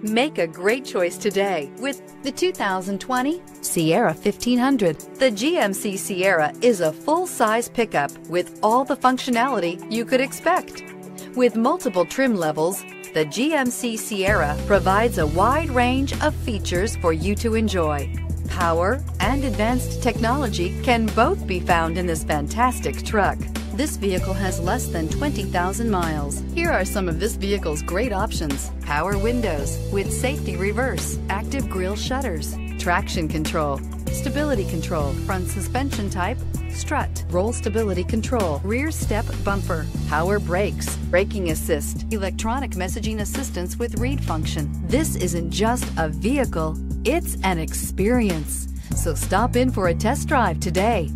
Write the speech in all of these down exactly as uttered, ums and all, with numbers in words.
Make a great choice today with the two thousand twenty Sierra fifteen hundred. The G M C Sierra is a full-size pickup with all the functionality you could expect. With multiple trim levels, the G M C Sierra provides a wide range of features for you to enjoy. Power and advanced technology can both be found in this fantastic truck. This vehicle has less than twenty thousand miles. Here are some of this vehicle's great options: power windows with safety reverse, active grille shutters, traction control, stability control, front suspension type, strut, roll stability control, rear step bumper, power brakes, braking assist, electronic messaging assistance with read function. This isn't just a vehicle, it's an experience. So stop in for a test drive today.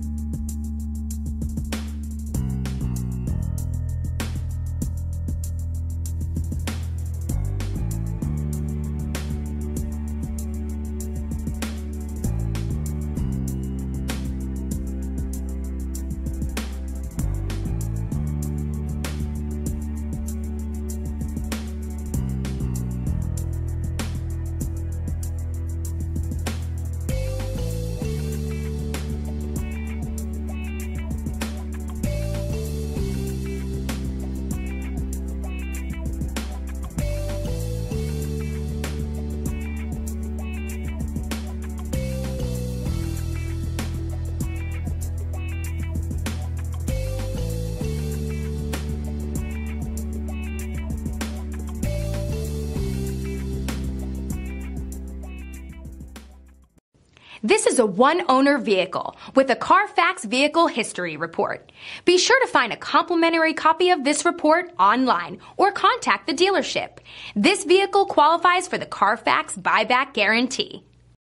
This is a one-owner vehicle with a Carfax Vehicle History Report. Be sure to find a complimentary copy of this report online or contact the dealership. This vehicle qualifies for the Carfax Buyback Guarantee.